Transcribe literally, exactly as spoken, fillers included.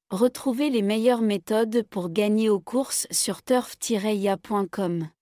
Retrouvez les meilleures méthodes pour gagner aux courses sur turf tiret i a point com.